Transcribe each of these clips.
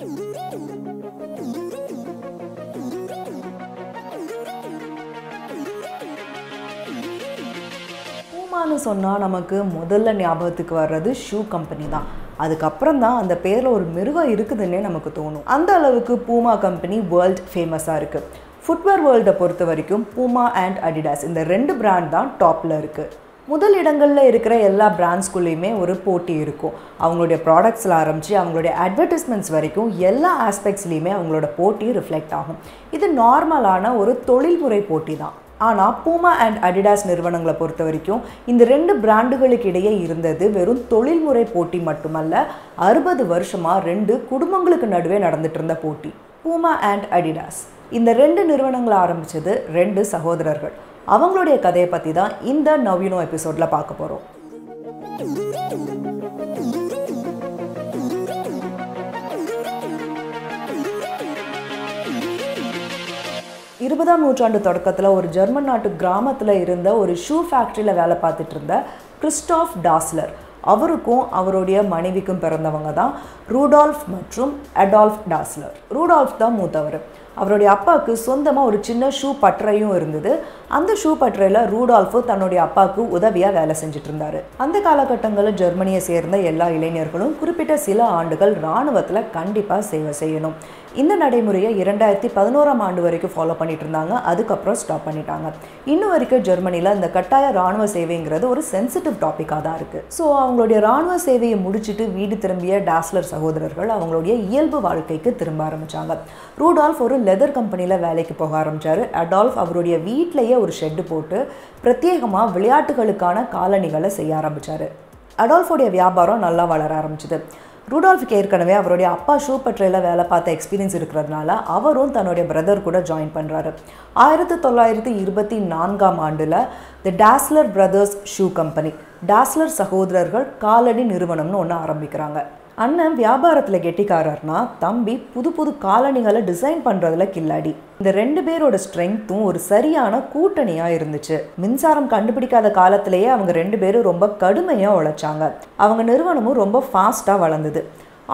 பூமான்னு சொன்னால் நமக்கு முதல்ல ஞாபகத்துக்கு வர்றது ஷூ கம்பெனி தான். அதுக்கப்புறம் தான் அந்த பேரில் ஒரு மிருகம் இருக்குதுன்னே நமக்கு தோணும். அந்த அளவுக்கு பூமா கம்பெனி வேர்ல்ட் ஃபேமஸாக இருக்குது. ஃபுட்வேர் வேர்ல்டை பொறுத்த வரைக்கும் பூமா அண்ட் அடிடாஸ் இந்த 2 பிராண்ட் தான் டாப்பில் இருக்குது. முதல் இடங்களில் இருக்கிற எல்லா பிராண்ட்ஸ்குள்ளேயுமே ஒரு போட்டி இருக்கும். அவங்களுடைய ப்ராடக்ட்ஸில் ஆரம்பித்து அவங்களுடைய அட்வர்டைஸ்மெண்ட்ஸ் வரைக்கும் எல்லா ஆஸ்பெக்ட்ஸ்லேயுமே அவங்களோட போட்டி ரிஃப்ளெக்ட் ஆகும். இது நார்மலான ஒரு தொழில்முறை போட்டி தான். ஆனால் பூமா அண்ட் அடிடாஸ் நிறுவனங்களை பொறுத்த வரைக்கும் இந்த 2 பிராண்டுகளுக்கு இடையே இருந்தது வெறும் தொழில்முறை போட்டி மட்டுமல்ல, 60 வருஷமாக 2 குடும்பங்களுக்கு நடுவே நடந்துட்டு இருந்த போட்டி. பூமா அண்ட் அடிடாஸ் இந்த 2 நிறுவனங்களை ஆரம்பித்தது 2 சகோதரர்கள். அவங்களுடைய கதையை பற்றி தான் இந்த நவ்யூனோ எபிசோடில் பார்க்க போகிறோம். 20ஆம் நூற்றாண்டு தொடக்கத்தில் ஒரு ஜெர்மன் நாட்டு கிராமத்தில் இருந்த ஒரு ஷூ ஃபேக்ட்ரியில் வேலை பார்த்துட்டு இருந்த கிறிஸ்டாஃப் டாஸ்லர், அவருக்கும் அவருடைய மனைவிக்கும் பிறந்தவங்க தான் ரூடால்ஃப் மற்றும் அடால்ஃப் டாஸ்லர். ரூடால்ஃப் தான் மூத்தவர். அவருடைய அப்பாவுக்கு சொந்தமாக ஒரு சின்ன ஷூ பட்டறையும் இருந்தது. அந்த ஷூ பட்டறையில் ரூடால்ஃபு தன்னுடைய அப்பாவுக்கு உதவியாக வேலை செஞ்சுட்டு இருந்தார். அந்த காலகட்டங்களில் ஜெர்மனியை சேர்ந்த எல்லா இளைஞர்களும் குறிப்பிட்ட சில ஆண்டுகள் இராணுவத்தில் கண்டிப்பாக சேவை செய்யணும். இந்த நடைமுறையை 2011ஆம் ஆண்டு வரைக்கும் ஃபாலோ பண்ணிட்டு இருந்தாங்க. அதுக்கப்புறம் ஸ்டாப் பண்ணிட்டாங்க. இன்னும் வரைக்கும் ஜெர்மனியில் இந்த கட்டாய இராணுவ சேவைங்கிறது ஒரு சென்சிட்டிவ் டாப்பிக்காக தான் இருக்குது. ஸோ அவங்களுடைய இராணுவ சேவையை முடிச்சுட்டு வீடு திரும்பிய டாஸ்லர் சகோதரர்கள் அவங்களுடைய இயல்பு வாழ்க்கைக்கு திரும்ப ஆரம்பித்தாங்க. ரூடால்ஃப் ஒரு லெதர் கம்பெனியில் வேலைக்கு போக ஆரம்பித்தார். அடால்ஃப் அவருடைய வீட்டிலேயே ஒரு ஷெட்டு போட்டு பிரத்யேகமாக விளையாட்டுகளுக்கான காலணிகளை செய்ய ஆரம்பித்தார். அடால்ஃபோடைய வியாபாரம் நல்லா வளர ஆரம்பிச்சுது. ரூடால்ஃபுக்கு ஏற்கனவே அவருடைய அப்பா ஷூ பட்டறையில் வேலை பார்த்த எக்ஸ்பீரியன்ஸ் இருக்கிறதுனால அவரும் தன்னுடைய பிரதர் கூட ஜாயின் பண்ணுறாரு. 1924ஆம் ஆண்டில் the Dassler Brothers shoe Company, Dassler சகோதரர்கள் காலணி நிறுவனம்னு ஒன்று ஆரம்பிக்கிறாங்க. அண்ணன் வியாபாரத்தில் கெட்டிக்காரர்னா, தம்பி புது புது காலணிகளை டிசைன் பண்ணுறதுல கில்லாடி. இந்த 2 பேரோட ஸ்ட்ரென்த்தும் ஒரு சரியான கூட்டணியாக இருந்துச்சு. மின்சாரம் கண்டுபிடிக்காத காலத்திலேயே அவங்க 2 பேரும் ரொம்ப கடுமையாக உழைச்சாங்க. அவங்க நிறுவனமும் ரொம்ப ஃபாஸ்ட்டாக வளர்ந்தது.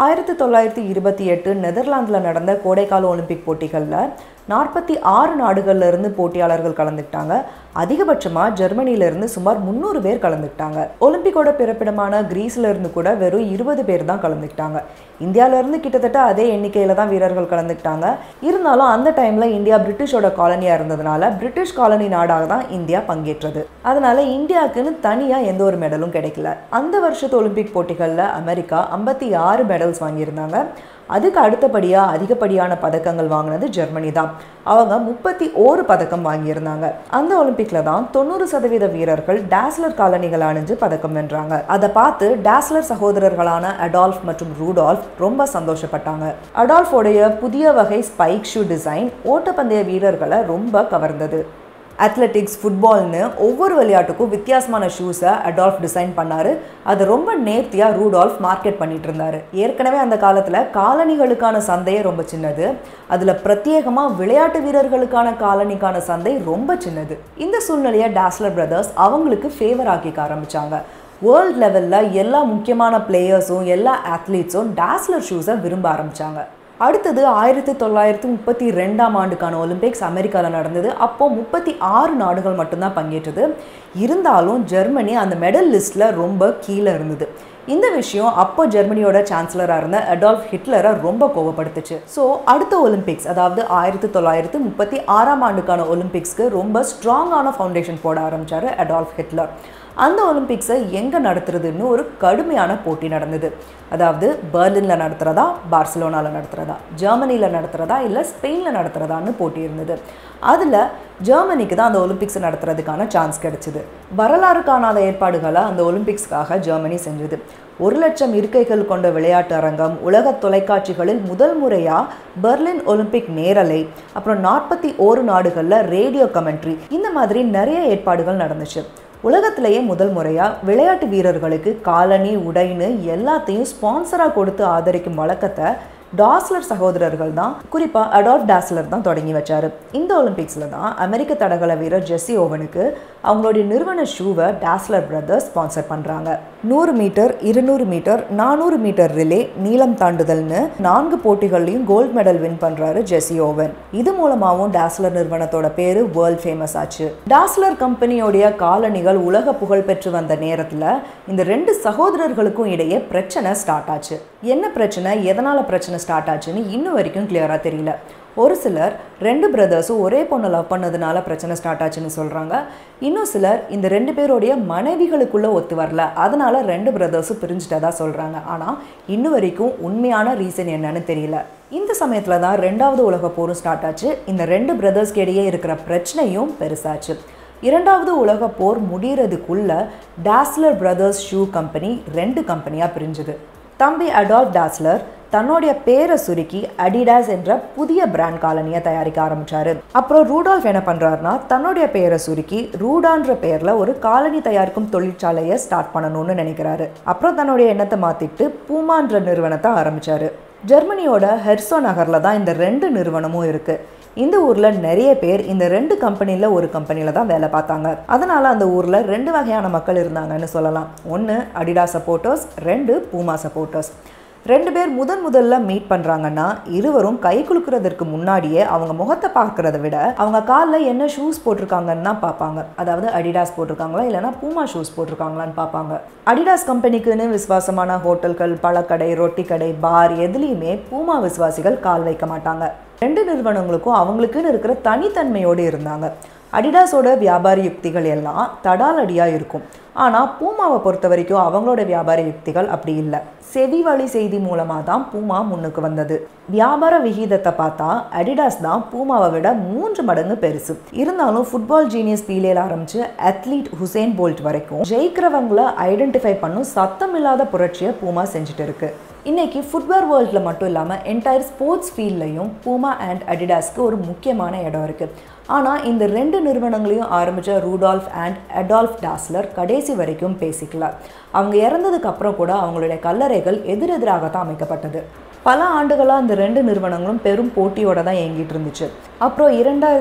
1928 நெதர்லாந்தில் நடந்த கோடைக்கால ஒலிம்பிக் போட்டிகளில் 46 நாடுகளில் இருந்து போட்டியாளர்கள் கலந்துக்கிட்டாங்க. அதிகபட்சமாக ஜெர்மனியிலிருந்து சுமார் 300 பேர் கலந்துக்கிட்டாங்க. ஒலிம்பிக்கோட பிறப்பிடமான கிரீஸில் இருந்து கூட வெறும் 20 பேர் தான் கலந்துக்கிட்டாங்க. இந்தியாவிலேருந்து கிட்டத்தட்ட அதே எண்ணிக்கையில் தான் வீரர்கள் கலந்துக்கிட்டாங்க. இருந்தாலும் அந்த டைமில் இந்தியா பிரிட்டிஷோட காலனியாக இருந்ததுனால பிரிட்டிஷ் காலனி நாடாக தான் இந்தியா பங்கேற்றது. அதனால் இந்தியாவுக்குன்னு தனியாக எந்த ஒரு மெடலும் கிடைக்கல. அந்த வருஷத்து ஒலிம்பிக் போட்டிகளில் அமெரிக்கா 56 மெடல்ஸ் வாங்கியிருந்தாங்க. அதுக்கு அடுத்தபடியாக அதிகப்படியான பதக்கங்கள் வாங்கினது ஜெர்மனி தான். அவங்க 31 பதக்கம் வாங்கியிருந்தாங்க. அந்த ஒலிம்பிக்கில் தான் 90% வீரர்கள் டாஸ்லர் காலணிகள் அணிஞ்சு பதக்கம் வென்றாங்க. அதை பார்த்து டாஸ்லர் சகோதரர்களான அடால்ஃப் மற்றும் ரூடால்ஃப் ரொம்ப சந்தோஷப்பட்டாங்க. அடால்ஃபோடைய புதிய வகை ஸ்பைக் ஷூ டிசைன் ஓட்டப்பந்தய வீரர்களை ரொம்ப கவர்ந்தது. அத்லெட்டிக்ஸ், ஃபுட்பால்னு ஒவ்வொரு விளையாட்டுக்கும் வித்தியாசமான ஷூஸை அடால்ஃப் டிசைன் பண்ணார். அதை ரொம்ப நேர்த்தியாக ரூடால்ஃப் மார்க்கெட் பண்ணிட்டு இருந்தார். ஏற்கனவே அந்த காலத்தில் காலணிகளுக்கான சந்தையே ரொம்ப சின்னது. அதில் பிரத்யேகமாக விளையாட்டு வீரர்களுக்கான காலணிக்கான சந்தை ரொம்ப சின்னது. இந்த சூழ்நிலையை டாஸ்லர் பிரதர்ஸ் அவங்களுக்கு ஃபேவர் ஆக்கிக்க ஆரம்பித்தாங்க. வேர்ல்ட் லெவலில் எல்லா முக்கியமான பிளேயர்ஸும் எல்லா அத்லீட்ஸும் டாஸ்லர் ஷூஸை விரும்ப ஆரம்பித்தாங்க. அடுத்தது 1932ஆம் ஆண்டுக்கான ஒலிம்பிக்ஸ் அமெரிக்காவில் நடந்தது. அப்போது 36 நாடுகள் மட்டும்தான் பங்கேற்றது. இருந்தாலும் ஜெர்மனி அந்த மெடல் லிஸ்ட்டில் ரொம்ப கீழே இருந்தது. இந்த விஷயம் அப்போ ஜெர்மனியோட சான்சலராக இருந்த அடால்ஃப் ஹிட்லரை ரொம்ப கோவப்படுத்துச்சு. ஸோ அடுத்த ஒலிம்பிக்ஸ், அதாவது 1936ஆம் ஆண்டுக்கான ஒலிம்பிக்ஸ்க்கு ரொம்ப ஸ்ட்ராங்கான ஃபவுண்டேஷன் போட ஆரம்பித்தார் அடால்ஃப் ஹிட்லர். அந்த ஒலிம்பிக்ஸை எங்கே நடத்துறதுன்னு ஒரு கடுமையான போட்டி நடந்தது. அதாவது பெர்லினில் நடத்துகிறதா, பார்சிலோனாவில் நடத்துகிறதா, ஜெர்மனியில் நடத்துகிறதா, இல்லை ஸ்பெயினில் நடத்துகிறதான்னு போட்டி இருந்தது. அதில் ஜெர்மனிக்கு தான் அந்த ஒலிம்பிக்ஸை நடத்துறதுக்கான சான்ஸ் கிடைச்சிது. வரலாறு காணாத ஏற்பாடுகளை அந்த ஒலிம்பிக்ஸ்க்காக ஜெர்மனி செஞ்சது. 1,00,000 இருக்கைகள் கொண்ட விளையாட்டு அரங்கம், உலக தொலைக்காட்சிகளில் முதல் முறையாக பெர்லின் ஒலிம்பிக் நேரலை, அப்புறம் 41 நாடுகளில் ரேடியோ கமெண்ட்ரி, இந்த மாதிரி நிறைய ஏற்பாடுகள் நடந்துச்சு. உலகத்திலேயே முதல் முறையாக விளையாட்டு வீரர்களுக்கு காலணி, உடைன்னு எல்லாத்தையும் ஸ்பான்சராக கொடுத்து ஆதரிக்கும் வழக்கத்தை டாஸ்லர் சகோதரர்கள் தான், குறிப்பா அடால்ஃப் டாஸ்லர் தான் தொடங்கி வச்சாரு. இந்த ஒலிம்பிக்ஸ்ல தான் அமெரிக்க தடகள வீரர் ஜெஸ்ஸி ஓவனுக்கு அவங்களுடைய நிறுவன ஷூவை டாஸ்லர் பிரதர்ஸ் ஸ்பான்சர் பண்றாங்க. 100 மீட்டர், 200 மீட்டர், 400 மீட்டர் ரிலே, நீளம் தாண்டுதல்னு 4 போட்டிகள்லையும் கோல்ட் மெடல் வின் பண்றாரு ஜெஸ்ஸி ஓவன். இது மூலமாவும் டாஸ்லர் நிறுவனத்தோட பேரு வேர்ல்ட் ஃபேமஸ் ஆச்சு. டாஸ்லர் கம்பெனியோடைய காலணிகள் உலக புகழ் பெற்று வந்த நேரத்துல இந்த 2 சகோதரர்களுக்கும் இடையே பிரச்சனை ஸ்டார்ட் ஆச்சு. என்ன பிரச்சனை, எதனால பிரச்சனை ஸ்டார்ட் ஆச்சுன்னு இன்னும் வரைக்கும் கிளியரா தெரியல. ஒரு சிலர் 2 பிரதர்ஸும் ஒரே பொண்ணை லவ் பண்ணதுனால பிரச்சனை ஸ்டார்ட் ஆச்சுன்னு சொல்றாங்க. இன்னும் சிலர் இந்த 2 பேருடைய மனைவிகளுக்குள்ள ஒத்து வரல, அதனால 2 பிரதர்ஸும் பிரிஞ்சுட்டதா சொல்றாங்க. ஆனா இன்னும் வரைக்கும் உண்மையான ரீசன் என்னன்னு தெரியல. இந்த சமயத்துல தான் 2வது உலக போரும் ஸ்டார்ட் ஆச்சு. இந்த 2 பிரதர்ஸ்க்கு இடையே இருக்கிற பிரச்சனையும் பெருசாச்சு. 2வது உலக போர் முடிகிறதுக்குள்ள டாஸ்லர் பிரதர்ஸ் ஷூ கம்பெனி 2 கம்பெனியாக பிரிஞ்சுது. தம்பி அடால்ஃப் டாஸ்லர் தன்னுடைய பேரை சுருக்கி அடிடாஸ் என்ற புதிய பிராண்ட் காலனியை தயாரிக்க ஆரம்பிச்சாரு. அப்புறம் ரூடால்ஃப் என்ன பண்றாருன்னா தன்னுடைய பேரை சுருக்கி ரூடான்ற பேர்ல ஒரு காலனி தயாரிக்கும் தொழிற்சாலையை ஸ்டார்ட் பண்ணணும்னு நினைக்கிறாரு. அப்புறம் தன்னுடைய எண்ணத்தை மாத்திட்டு பூமான்ற நிறுவனத்தை ஆரம்பிச்சாரு. ஜெர்மனியோட ஹெர்சோ நகர்ல தான் இந்த 2 நிறுவனமும் இருக்கு. இந்த ஊர்ல நிறைய பேர் இந்த 2 கம்பெனில ஒரு கம்பெனில தான் வேலை பார்த்தாங்க. அதனால அந்த ஊர்ல 2 வகையான மக்கள் இருந்தாங்கன்னு சொல்லலாம். 1 அடிடாஸ் சப்போர்ட்டர்ஸ், 2 பூமா சப்போர்ட்டர்ஸ். 2 பேர் முதல்ல மீட் பண்றாங்கன்னா இருவரும் கை குலுக்குறதுக்கு முன்னாடியே அவங்க முகத்தை பார்க்கறத விட அவங்க காலில் என்ன ஷூஸ் போட்டிருக்காங்கன்னு தான் பார்ப்பாங்க. அதாவது அடிடாஸ் போட்டிருக்காங்களா இல்லைன்னா பூமா ஷூஸ் போட்டிருக்காங்களான்னு பார்ப்பாங்க. அடிடாஸ் கம்பெனிக்குன்னு விசுவாசமான ஹோட்டல்கள், பழக்கடை, ரொட்டி கடை, பார் எதுலேயுமே பூமா விசுவாசிகள் கால் வைக்க மாட்டாங்க. 2 நிறுவனங்களுக்கும் அவங்களுக்குன்னு இருக்கிற தனித்தன்மையோடு இருந்தாங்க. அடிடாஸோட வியாபார யுக்திகள் எல்லாம் தடாலடியாக இருக்கும். ஆனால் பூமாவை பொறுத்த வரைக்கும் அவங்களோட வியாபார யுக்திகள் அப்படி இல்லை. செவி வழி செய்தி மூலமாக தான் பூமா முன்னுக்கு வந்தது. வியாபார விகிதத்தை பார்த்தா அடிடாஸ் தான் பூமாவை விட 3 மடங்கு பெருசு. இருந்தாலும் ஃபுட்பால் ஜீனியஸ் பீலேல ஆரம்பிச்சு அத்லீட் ஹுசேன் போல்ட் வரைக்கும் ஜெயிக்கிறவங்களை ஐடென்டிஃபை பண்ணும் சத்தம் இல்லாத புரட்சியை பூமா செஞ்சுட்டு இருக்கு. இன்னைக்கு ஃபுட்வேர் வேர்ல்டில் மட்டும் இல்லாமல் என்டையர் ஸ்போர்ட்ஸ் ஃபீல்ட்லையும் பூமா அண்ட் அடிடாஸ்க்கு ஒரு முக்கியமான இடம் இருக்குது. ஆனால் இந்த 2 நிறுவனங்களையும் ஆரம்பித்த ரூடால்ஃப் அண்ட் அடால்ஃப் டாஸ்லர் கடைசி வரைக்கும் பேசிக்கல. அவங்க இறந்ததுக்கு அப்புறம் கூட அவங்களுடைய கல்லறைகள் எதிரெதிராகத்தான் அமைக்கப்பட்டது. பல ஆண்டுகளாக இந்த 2 நிறுவனங்களும் பெரும் போட்டியோட தான் இயங்கிட்டு இருந்துச்சு. அப்புறம்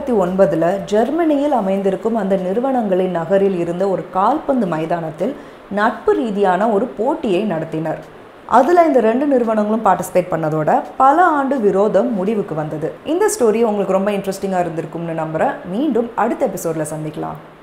2009 ஜெர்மனியில் அமைந்திருக்கும் அந்த நிறுவனங்களின் நகரில் இருந்த ஒரு கால்பந்து மைதானத்தில் நட்பு ரீதியான ஒரு போட்டியை நடத்தினர். அதில் இந்த 2 நிறுவனங்களும் பார்ட்டிசிபேட் பண்ணதோட பல ஆண்டு விரோதம் முடிவுக்கு வந்தது. இந்த ஸ்டோரி உங்களுக்கு ரொம்ப இன்ட்ரெஸ்டிங்காக இருந்திருக்கும்னு நம்புகிறேன். மீண்டும் அடுத்த எபிசோடில் சந்திக்கலாம்.